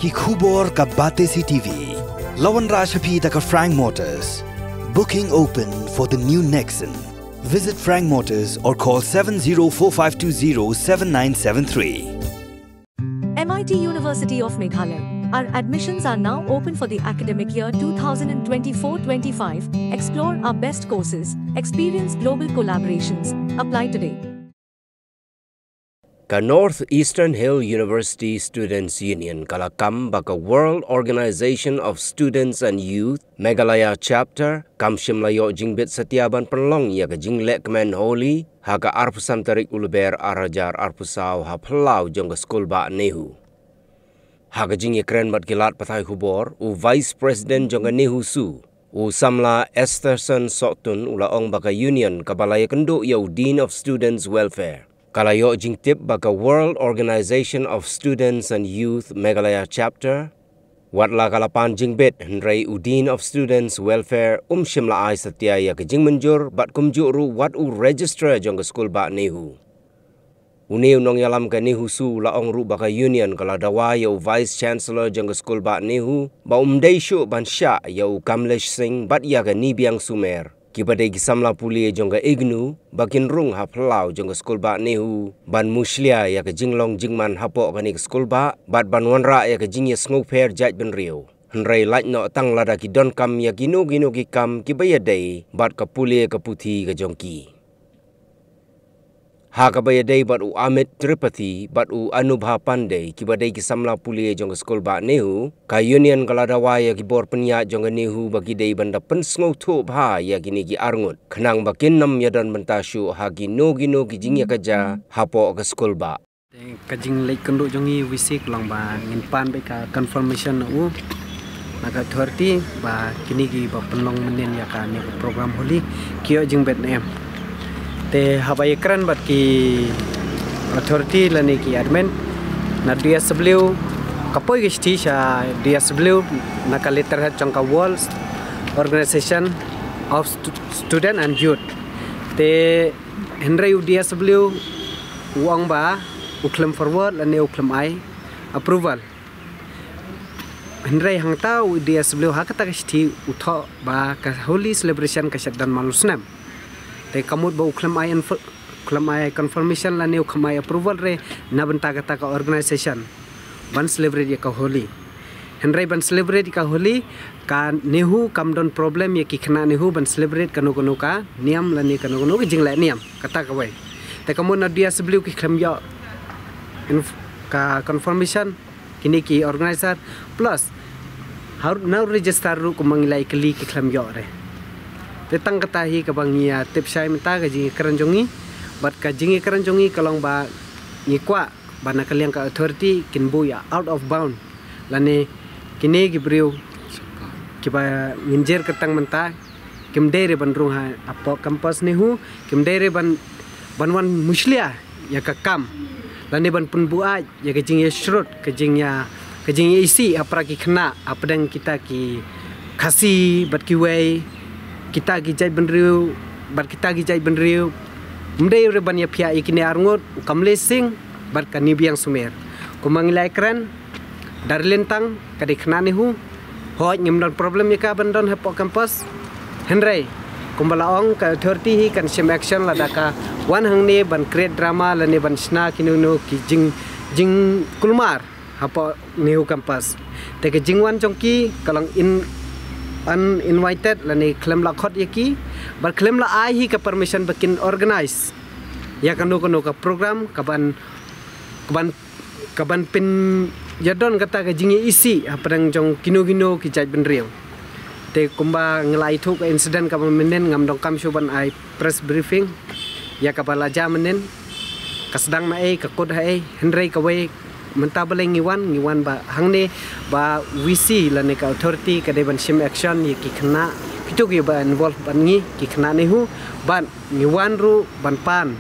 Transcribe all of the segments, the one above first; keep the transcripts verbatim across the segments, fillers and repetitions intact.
ki khubor ka bate C T V. Lawan Rashaphi da ka Frank Motors. Booking open for the new Nexon. Visit Frank Motors or call seven zero four five two zero seven nine seven three. M I T University of Meghalaya. Our admissions are now open for the academic year two thousand twenty-four twenty-five. Explore our best courses. Experience global collaborations. Apply today. Ka Northeastern Hill University Students Union kalakam baka World Organization of Students and Youth Meghalaya Chapter kam shimlayo jingbit setiaban penlong ya ka jinglek men holy haga arpusam tarik uluber arajar arpusaw ha plau jong ka school ba nehu haga jing kren mat kilat patai hubor u Vice President jong ka nehu su u samla Esterson Sotun ula ong baka union kabalaya kendo ya Dean of Students Welfare kalayo jing tip baka World Organization of Students and Youth Meghalaya Chapter watla kalapan jingbit hendrai Dean of Students Welfare um shimla ai satya ya ke jing menjur bat kumjuru wat u register jong ke school ba nehu uneu nong yalam ke nehu su la ong ru baka union kala dawa ya Vice Chancellor jong ke school ba nehu ba umdai shu ban sha ya Kamlesh Singh bat ya ke nibiang sumer kibadai gisamla pulie jong ke ignu bakin rung ha plau jong ke school ba nehu ban muslia ya ke jinglong jingman hapo kanik school ba bat ban wanra ya ke jingye smoper jaj ben rio hendrai laj no tang lada ki don kam ya ginu ginu ki kam kibaya dai bat ka pulie ke puthi ke jongki ha ka baya dai bat u Amit Tripathi bat u Anubha Pandey kibadai gisamla pulie jong ke school ba nehu ka union kaladawa ya ki bor penya jong ke nehu bagi dai banda pensngau thu bha ya gini ki arngut khnang bakin nam ya don bentashu ha ginu ginu ki jingya kaja hapo ke school ba kajing lek kendo jongi wisik lang ba ngin pan be ka confirmation u naga authority ba kini ki ba penlong menen ya ka ni program holi kio jing bet nem te habai kran bat ki authority lani ki admin na D S W kapoi gisti sha D S W na ka letter hat changka World Organization of Student and Youth te hendrai D S W uang ba uklem forward lani uklem ai approval hendrai hangta D S W hakata gisti utho ba ka holy celebration ka shaddan malusnam te kamut ba uklem ai uklem ai confirmation lani uklem ai approval re na benta kata ka organization ban celebrate ka holy hendrai ban celebrate ka holy ka nehu kam don problem ye ki khna nehu ban celebrate kanu kanu ka niam lani kanu kanu ki jingla niam kata ka wai te kamut na D S W ki khlem yo ka confirmation kini ki organizer plus how now register ru ko mangilai kali ki khlem yo re te tang kata hi ka bangia tip sai menta ka jingi karanjongi bat ka jingi karanjongi kalong ba ni kwa bana kaliang ka authority kin buya out of bound lane kini ki briu ki ba nginjer katang menta kim dere ban rung ha apo campus ni hu kim dere ban banwan muslia ya ka kam lane ban pun buat ya ke jingi shrut ke jingya ke jingi isi apra ki khna apdang kita ki khasi bat ki wei kita ki jai benriu bat kita ki jai benriu mdei re ban ya phia ikini arngot Kamlesh Singh bat ka nibiang sumer ko mangilai kran darlentang ka dikhna ni hu hoj ngimdon problem ya ka bandon hapo campus hendrai kumbalaong ka authority hi kan sim action ladaka wan hangni ban create drama lani ban sna kinunu ki jing jing kulmar hapo new campus te ke jingwan chongki kalang in uninvited lani claim la khot yaki bar claim la ai hi ka permission bakin organize ya kanu kanu ka program kaban kaban kaban pin yadon kata ka jingi isi apang jong kinu kinu ki jaj ben riau te kumba ngelai thu ka incident ka menen ngam dong kam shuban ai press briefing ya ka balaja menen kasdang na ai ka kod hai hendrai ka we menta baleng ngiwan ngiwan ba hangne ba wisi lane ka authority ka de ban sim action ye ki khna kitu ki ba involve ban ngi ki khna ne hu ban ngiwan ru ban pan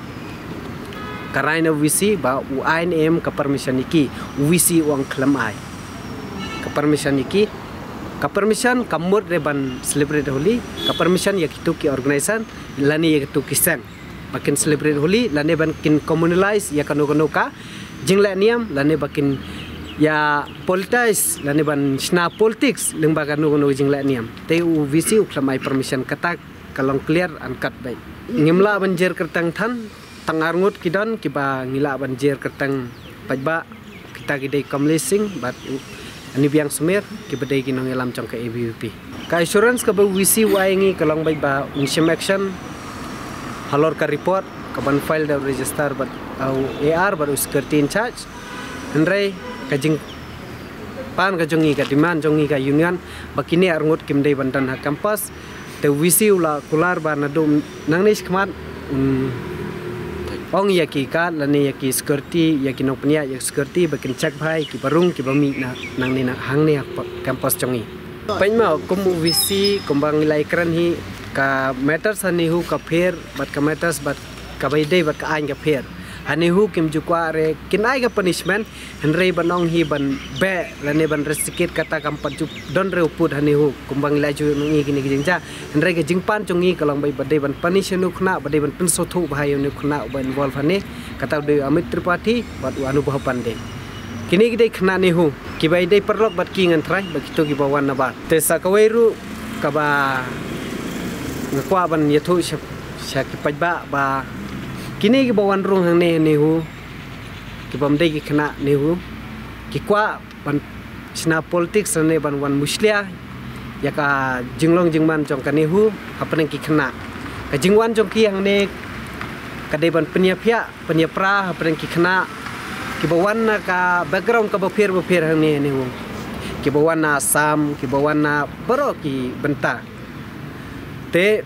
karaina wisi ba u I N M ka permission iki wisi uang klam ai ka permission iki ka permission kamur re ban celebrate holi ka permission ya kitu ki organization lani ya kitu kisang makin celebrate holi lane ban kin communalize ya kanu kanu ka jingla niam lane bakin ya politis lani ban sna politics lembaga nu nu jing la niam te u visi u klamai permission kata kalong clear angkat baik ngimla banjir kertang than tangarngut kidan kiba ngila banjir kertang pajba kita gidai kamlesing bat ani biang sumer kiba dai kinong elam chong ka A B V P ka insurance ka ba visi waingi kalong baik ba unsim action halor ka report kaban file da register bat au A R baru security in charge Henry kajing pan kajongi ka demand jongi ka union bakini arngut kimdei bandan ha campus te visi ula kular ba nadum nangnis kmat ong yaki ka lani yaki security yaki nong penya yak security bakin check bhai ki barung ki bami na nang ni na hang ni campus jongi paima kum visi kumbang nilai kran hi ka matters ani hu ka pher bat ka matters bat ka bai dei bat ka ain ka pher ani hu kim jukwa re kinai ka punishment henrei banong hi ban be lane ban resikit kata kampat jup don re uput ani hu kumbang lai ju ngi kini jingja henrei ka jingpan chungi kalong bai badai ban punish nu khna badai ban pinso thu bhai nu khna ban involve ani kata de Amit Tripathi bat anubhav pande kini gidai khna ni hu ki bai dei perlok bat ki ngan trai bakito ki bawan na bat te sakawairu ka ba ngakwa ban yathu syak pajba ba kini ki bawan rung hang ne ni hu ki bamdei ki khna ni hu ki kwa ban sna politics ne ban wan muslia ya ka jinglong jingman jong ka ni hu apeng ki khna ka jingwan jong ki hang ne ka dei ban penya phya penya pra apeng ki khna ki bawan na ka background ka bapher bapher hang ne ni hu ki bawan na sam ki bawan na baro ki benta te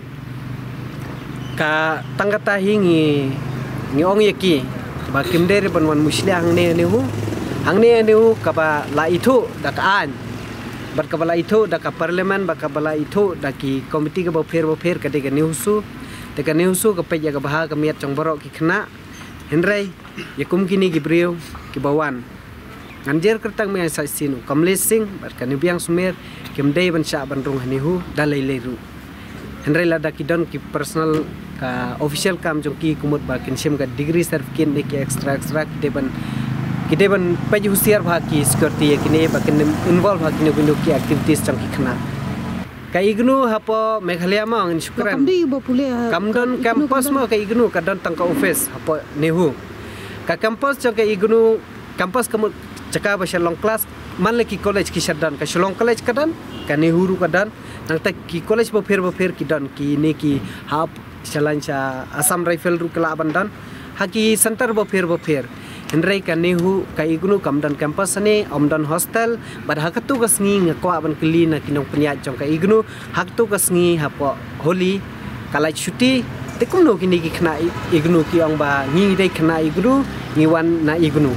ka tanggata hingi ngi ong yaki ba kimdere banwan muslia hang ne ne hu hang ne ne hu ka ba la itu da ka an bar ka ba la itu da ka parliament ba ka ba la itu da ki komiti ka ba pher ba pher ka de ka niusu de ka niusu ka pe ya ka ba ka miat chong baro ki khna henrei yakum kini ki brio ki bawan anjer kertang me sa sinu kamlesing bar ka ni biang sumer kimdei ban sha ban rung hani hu da lei lei ru henrei la da ki don ki personal ka official kam jong ki kumut ba kin sim ka degree certificate ne ki extra extra de ban ki de ban paj husiar bha ki security kini ba kin involve bha kini bindu ki activities jong ki khna ka ignu hapo Meghalaya ma ngin shukran kamdon campus ma ka ignu ka don tang ka office hapo nehu ka campus jong ka ignu campus kamut chaka ba shalong class man le ki college ki shadan ka shalong college kadan ka nehu ru kadan nang ta ki college ba pher ba pher ki don ki ne ki hap Chalancha Assam Rifle ru kala bandan haki center bo pher bo pher henrei ka nehu ka ignu kamdan campus ne omdan hostel bad hakatu kasngi ngakwa ban kli na kinong penya jong ka ignu haktu kasngi hapo holi kala chuti tekum no kini ki khna ignu ki ong ba ngi dei khna ignu ngiwan na ignu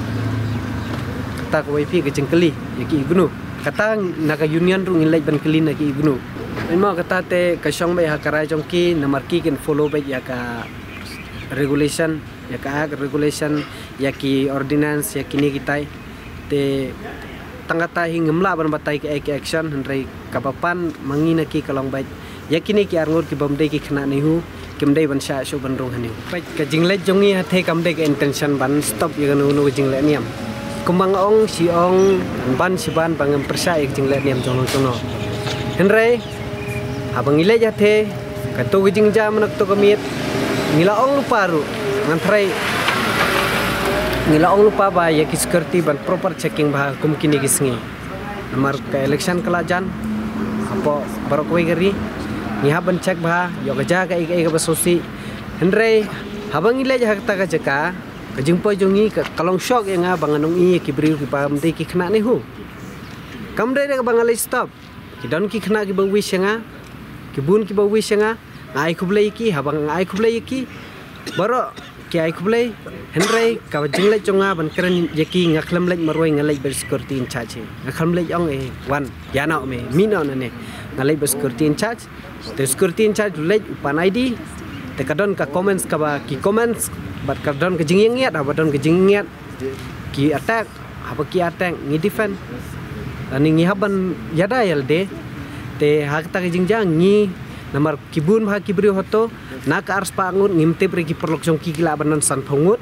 kata ko wifi ke jengkeli ki ignu kata naga union ru ngilai ban kli na ki ignu memang kata te kasyong ba hakarai jongki namar ki ken follow baik ya ka regulation ya ka regulation ya ki ordinance ya kini kita te tanggata hingemla ban batai ke action henrei kapapan mangina ki kalong baik ya kini ki arngur ki bamdei ki khna ni hu kimdei ban sha shu ban rong hani baik ka jingle jongi hathe kamdei ke intention ban stop ya nu nu jingle niam kumbang ong si ong ban si ban bangam persa ek jingle niam jong jong henrei abang ile jathe kato gijing jam nak to kamit ngila ong lupa ru ngantrai ngila ong lupa ba ya ki security ban proper checking ba kum kini gisngi namar ka election kala jan apo barokoi gari ngiha ban check ba yo gaja ka ik ik ba sosi henrei habang ile ja ta ka jaka kajing po jongi ka kalong shock ya nga banganong i ki bri ki pam de ki khna ni hu kam de ka bangalai stop ki don ki khna ki ba wish nga kibun ki bawi sanga ai khublai ki habang ai khublai ki baro ki ai khublai henrei ka jingle chonga ban kran yaki ngaklam lek maroi ngalai ber security in charge ngaklam lek ong e wan yana me mino ne ngalai ber security in charge the security in charge lek pan id te kadon ka comments ka ba ki comments bat kadon ka jingyang yat abadon ka jingyat ki attack haba ki attack ngi defend ani ngi haban yada yalde te hak ta jingjang ngi namar kibun bha kibri hoto nak ars pangun ngimte pri ki perlok jong ki kila banan san phongut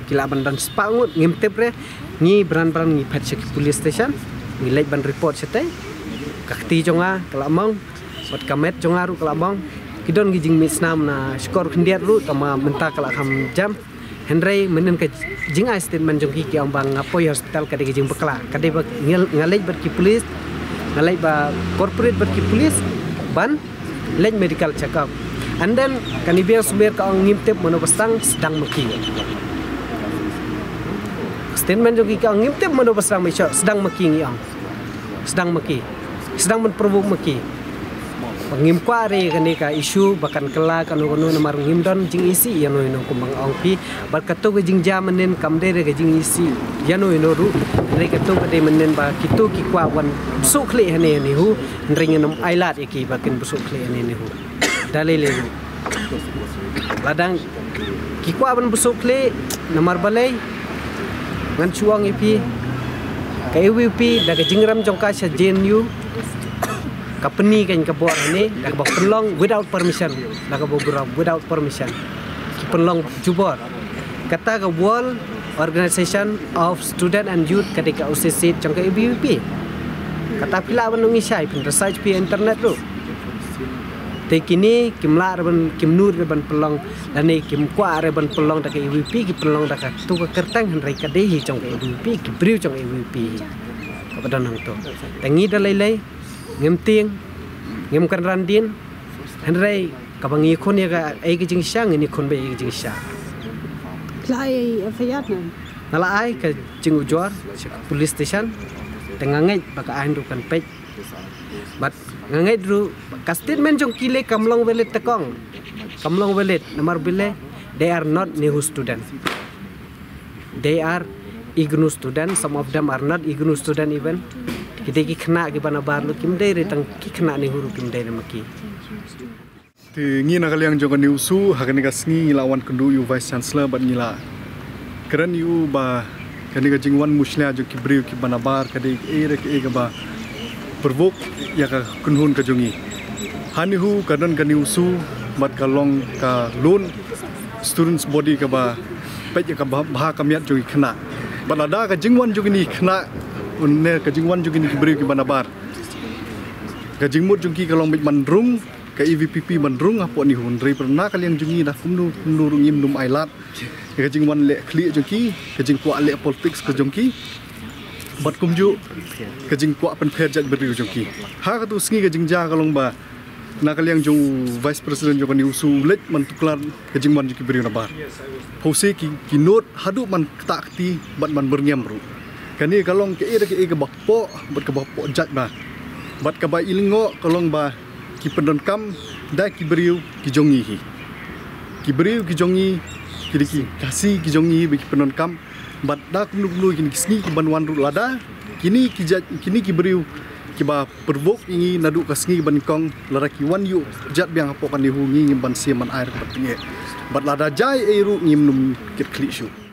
kila bandan spangut ngim tip re ngi bran bran ngi phat sek police station ngi lek ban report sete kakti jonga kalamong bat kamet jonga ru kalamong kidon gi jing misnam na skor khndiat ru tama menta kala kham jam Henry menen ke jing ai statement jong ki ang bang apoi hospital kade jing bekla kade ngalej bat ki police ngalej ba corporate bat ki police ban lej medical check up and then kanibia sumer ka ang ngimtep monobastang sedang maki statement jong ki ka ang ngimtep monobastang mai sedang maki ngi ang sedang maki sedang menprovok maki pangim kware kani ka isu bahkan kela kanu kanu namar ngimdon jing isi yano ino kumbang ongpi bar kato ke jing jamanen kamdere ke jing isi yano ino ru re kato ke de menen ba kitu ki kwa wan busuk khle hane ni hu ring nom ailat iki bakin busuk khle hane ni hu dalile ladang ki kwa ban busuk khle namar balai ngan chuang ipi ka E V P daga jingram jongka sa J N U company kan ka buat ni dak bak pelong without permission dak bak gurau without permission ki pelong jubor kata ka World Organization of Student and Youth ketika U C C jong ka E V P kata pila banungi sai pun research pi internet tu te kini kimla ban kimnur ban pelong dan ni kim kwa re ban pelong dak E V P ki pelong dak tu ka kertang henry ka dehi jong ka E V P ki briu jong E V P ka badan tu tangi dalai ngem tieng ngem kan randin henry kabangi kon ya ga ai jing syang ini kon be jing syang lai afayat na nala ai ka jing ujor police station tengangai baka ain kan pej bat ngangai dru ka statement jong kile kamlong welet tekong kamlong welet namar bile they are not new student they are I G N U student some of them are not I G N U student even kita ki kena ki bana bar lu kim dai retang ki kena ni huru kim dai maki ti ngi na kaliang jogan ni usu hakani ka sngi lawan kundu yu vice chancellor bat ngila keren yu ba kani ka jingwan muslia jo ki briu ki bana bar kadi e re ki e ba pervok ya ka kunhun ka jongi hani hu kadan kani usu bat kalong ka loan students body ka ba pet ya ka bah ka miat jo kena balada ka jingwan jo ni kena unne ka jingwan juga ni beri ki banabar ka jingmut jungki kalong bit mandrung ka E V P P mandrung apo ni hun rei pernah kalian jungi dah kumnu kumnu ngim dum ailat ka jingwan le kli jungki ka jingkwa le politics ka jungki bat kumju ka jingkwa pen pher jat beri jungki ha ka tu sngi ka jingja kalong ba na kalian jung vice president juga ni usu let mantuklar ka jingwan jungki beri nabar pose ki ki note hadu man takti bat man berngem ru kani kalong ke ira ke ke bapo bat ke bapo jat ba bat ka ba ilingo kalong ba ki pendon kam da ki beriu ki jongi hi ki beriu ki jongi ki ki kasi ki jongi bi ki pendon kam bat da kumnu kumnu kini kisni ki banwan ru lada kini ki jat kini ki beriu ki ba pervok ingi nadu kasngi ban kong laraki wan yu jat biang apo kan di hungi ban siaman air bat pinge bat lada jai eru ngim num kit kli shu